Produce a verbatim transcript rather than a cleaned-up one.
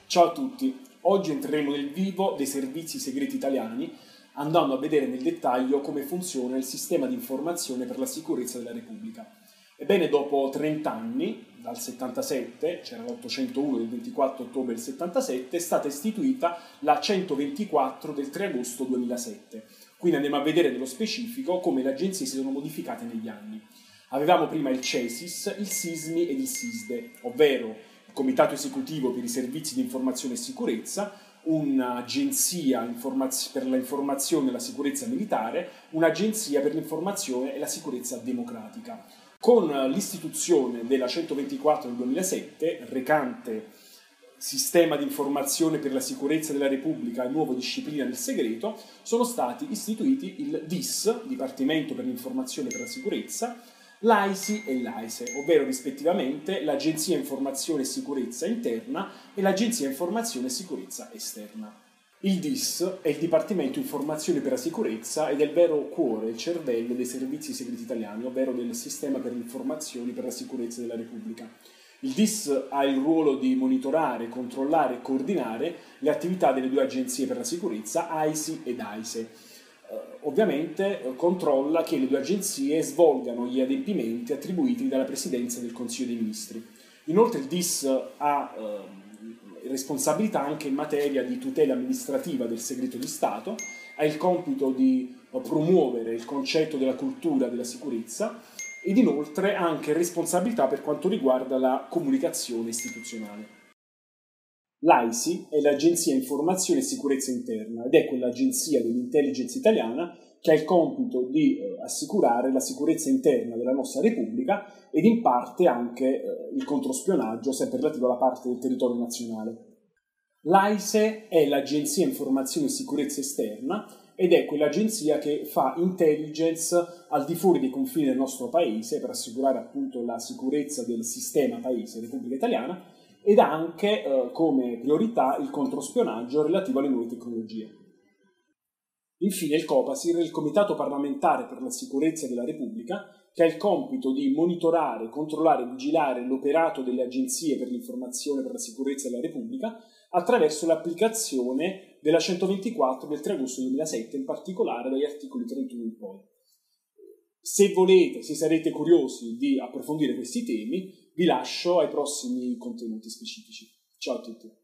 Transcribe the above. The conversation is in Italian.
Ciao a tutti, oggi entreremo nel vivo dei servizi segreti italiani andando a vedere nel dettaglio come funziona il sistema di informazione per la sicurezza della Repubblica. Ebbene, dopo trenta anni, dal settantasette, c'era l'ottocentouno del ventiquattro ottobre del settantasette, è stata istituita la centoventiquattro del tre agosto duemilasette. Quindi andiamo a vedere nello specifico come le agenzie si sono modificate negli anni. Avevamo prima il CESIS, il SISMI ed il SISDE, ovvero il Comitato Esecutivo per i Servizi di Informazione e Sicurezza, un'agenzia per l'informazione e la sicurezza militare, un'agenzia per l'informazione e la sicurezza democratica. Con l'istituzione della centoventiquattro del duemilasette, recante Sistema di informazione per la sicurezza della Repubblica e nuova disciplina del segreto, sono stati istituiti il D I S, Dipartimento per l'informazione per la sicurezza, l'A I S I e l'A I S E, ovvero rispettivamente l'Agenzia Informazione e Sicurezza Interna e l'Agenzia Informazione e Sicurezza Esterna. Il D I S è il Dipartimento Informazione per la Sicurezza ed è il vero cuore, il cervello dei servizi segreti italiani, ovvero del Sistema per l'informazione per la sicurezza della Repubblica. Il D I S ha il ruolo di monitorare, controllare e coordinare le attività delle due agenzie per la sicurezza, A I S I ed A I S E. Uh, ovviamente uh, controlla che le due agenzie svolgano gli adempimenti attribuiti dalla Presidenza del Consiglio dei Ministri. Inoltre il D I S ha uh, responsabilità anche in materia di tutela amministrativa del segreto di Stato, ha il compito di uh, promuovere il concetto della cultura della sicurezza ed inoltre ha anche responsabilità per quanto riguarda la comunicazione istituzionale. L'A I S I è l'Agenzia Informazione e Sicurezza Interna ed è quell'agenzia dell'intelligence italiana che ha il compito di eh, assicurare la sicurezza interna della nostra Repubblica ed in parte anche eh, il controspionaggio, sempre relativo alla parte del territorio nazionale. L'A I S E è l'Agenzia Informazione e Sicurezza Esterna ed è quell'agenzia che fa intelligence al di fuori dei confini del nostro paese per assicurare appunto la sicurezza del sistema paese, Repubblica Italiana, ed ha anche eh, come priorità il controspionaggio relativo alle nuove tecnologie. Infine il COPASIR è il Comitato Parlamentare per la Sicurezza della Repubblica, che ha il compito di monitorare, controllare e vigilare l'operato delle agenzie per l'informazione per la sicurezza della Repubblica attraverso l'applicazione della centoventiquattro del tre agosto duemilasette, in particolare dagli articoli trentuno in poi. Se volete, se sarete curiosi di approfondire questi temi, vi lascio ai prossimi contenuti specifici. Ciao a tutti.